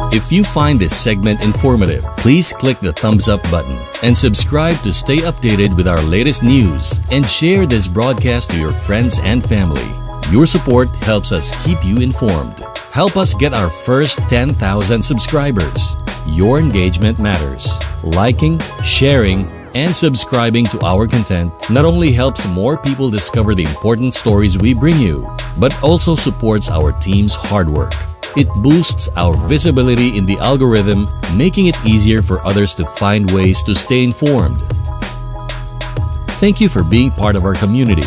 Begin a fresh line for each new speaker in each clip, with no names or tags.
If you find this segment informative, please click the thumbs up button and subscribe to stay updated with our latest news, and share this broadcast to your friends and family. Your support helps us keep you informed. Help us get our first 10,000 subscribers. Your engagement matters. Liking, sharing, and subscribing to our content not only helps more people discover the important stories we bring you, but also supports our team's hard work. It boosts our visibility in the algorithm, making it easier for others to find ways to stay informed. Thank you for being part of our community.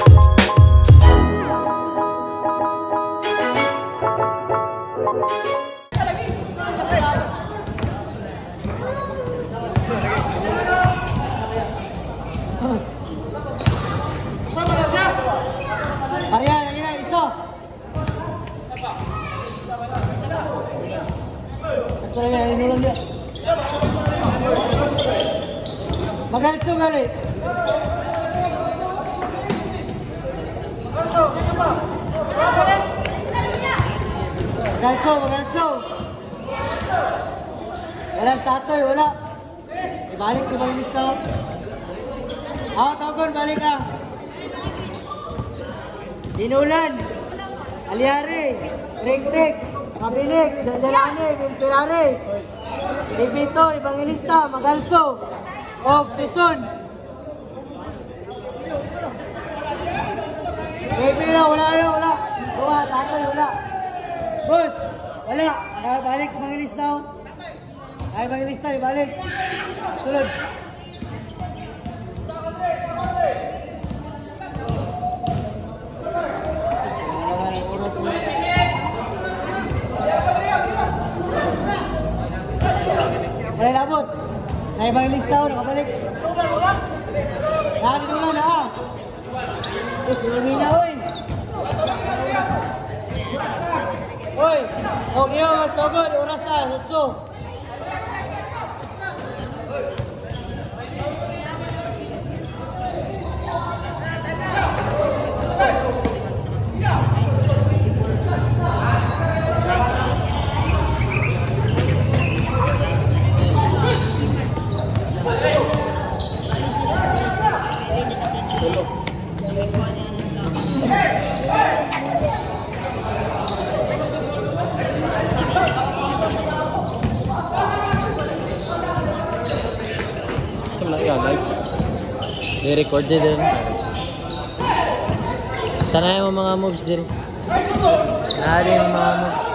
Magalso kali. Magalso. Wala statoy, wala. Ibalik si Balinis to. Tawgon, balik ka. Dinulan. Aliari. Ring-ring. Kabilik. Janjalani. Bintirani. Ibito. Ibangilista. Magalso. Og Susun. Baby na, wala. Wala, tatay, wala. Boss, wala. Balik, mangilis daw. Ay, mangilis na, balik. Sulod. Wala labot. Ay, mangilis daw, nakabalik. Nakabalik na. Hindi na, oy. Oy, okay, mas togod, oras na, sutso.
I-record din. Tanayan mo mga moves din. Nari yung mga moves.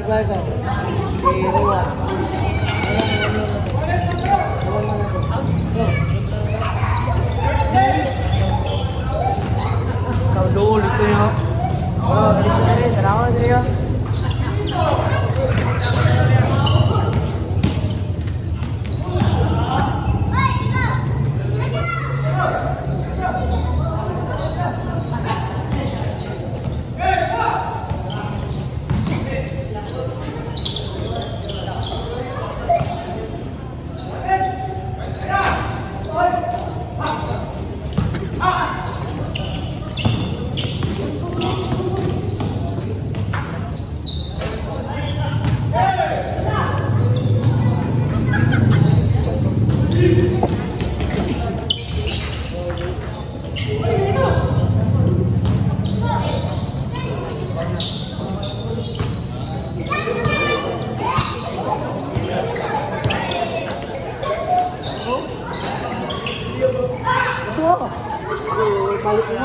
Mag-apply ka. Si Roa. Kau dulu itu ya. Oh, dari sini terawat dia. Balik mo.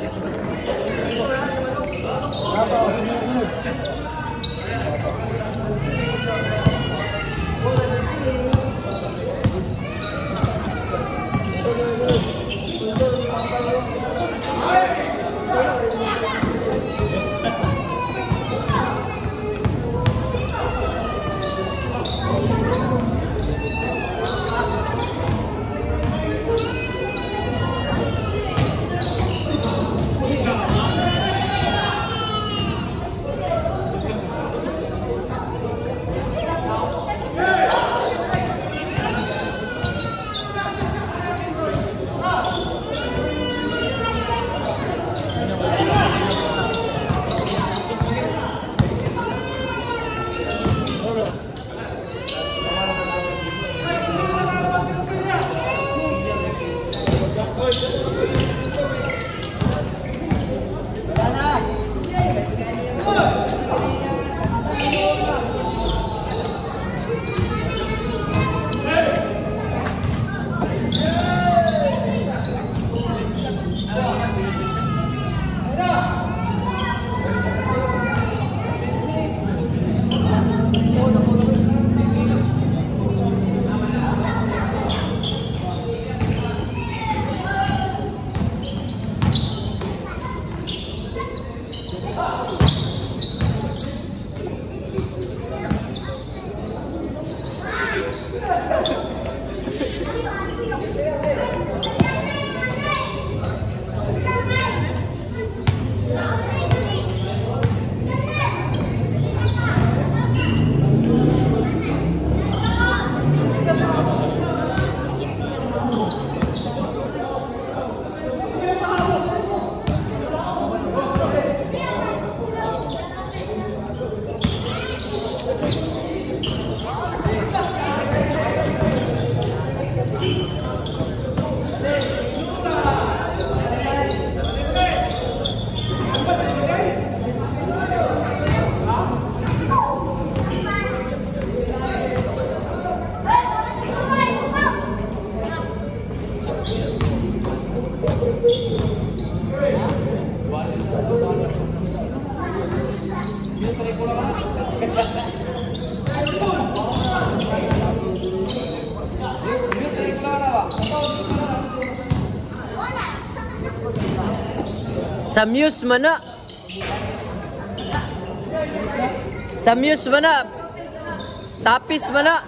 Samyus mana? Samyus mana? Tapis mana?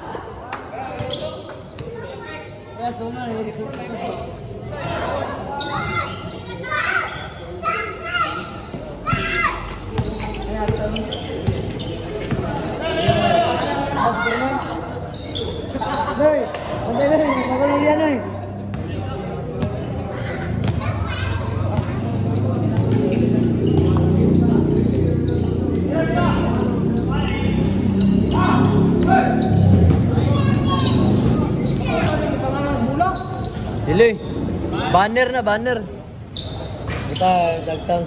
Dili. Banner na, banner.
Kita dagtang.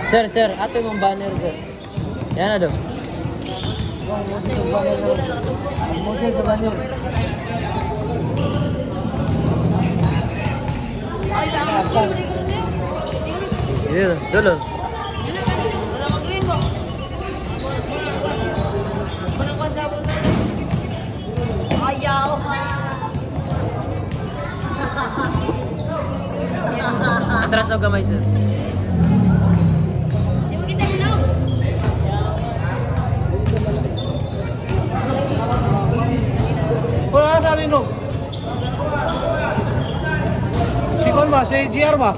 Sir, ato yung banner, sir. Yan na do.
Model sa banyo.
Dito, dulo.
Ayaw.
Atras o gamay, sir.
Wala sa rin, no? Si Kon ba? Si GR ba?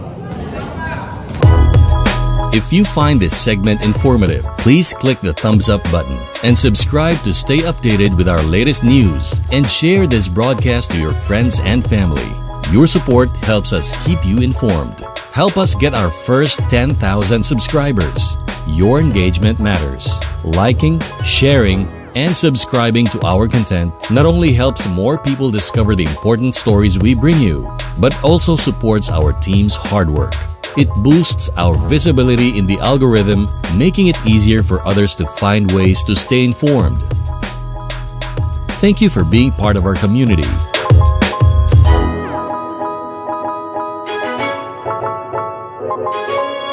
If you find this segment informative, please click the thumbs up button and subscribe to stay updated with our latest news and share this broadcast to your friends and family. Your support helps us keep you informed. Help us get our first 10,000 subscribers. Your engagement matters. Liking, sharing, and subscribing to our content not only helps more people discover the important stories we bring you, but also supports our team's hard work. It boosts our visibility in the algorithm, making it easier for others to find ways to stay informed. Thank you for being part of our community.